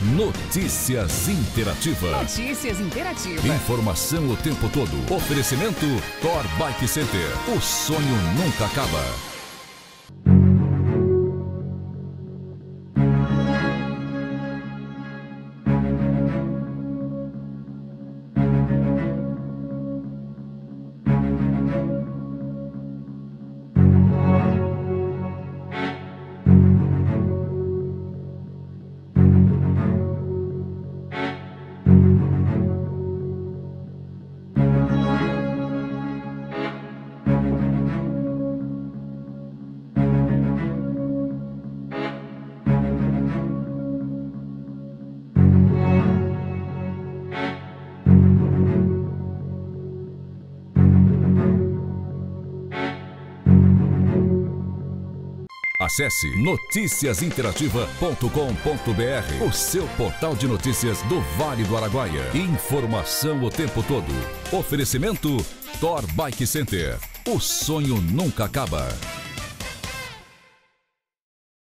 Notícias Interativa. Notícias Interativa. Informação o tempo todo. Oferecimento Thor Bike Center. O sonho nunca acaba. Acesse noticiasinterativa.com.br, o seu portal de notícias do Vale do Araguaia. Informação o tempo todo. Oferecimento Thor Bike Center. O sonho nunca acaba.